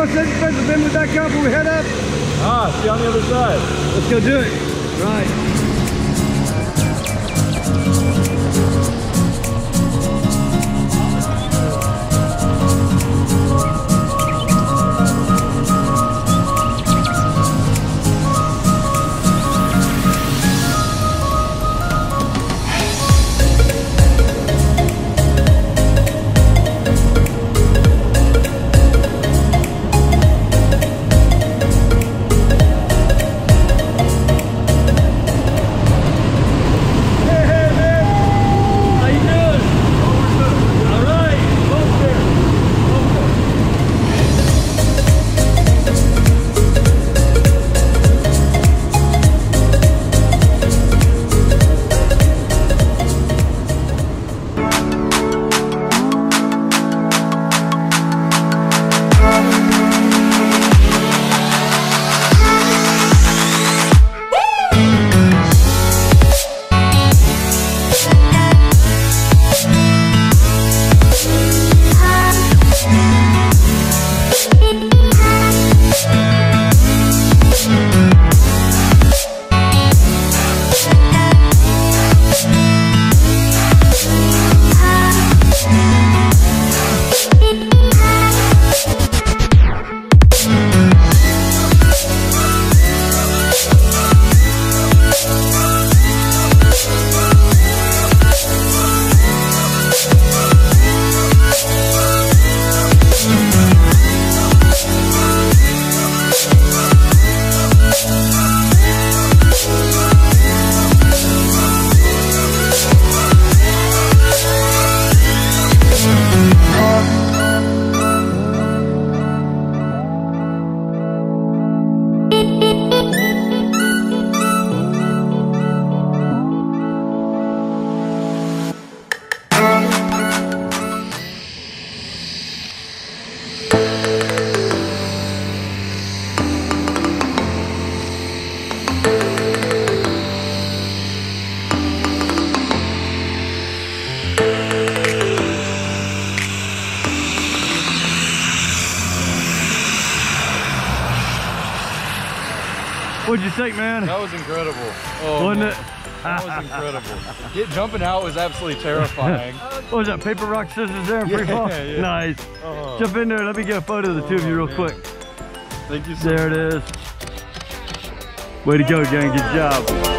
cross that fence and then we back up and we head up? Ah, see on the other side. Let's go do it. Right. What'd you think, man? That was incredible. Oh, wasn't it? That was incredible. Jumping out was absolutely terrifying. What was that, paper, rock, scissors there in free fall? Yeah. Nice. Jump in there. Let me get a photo of the two of you real quick. Thank you so much. There it is. Way to go, gang. Good job.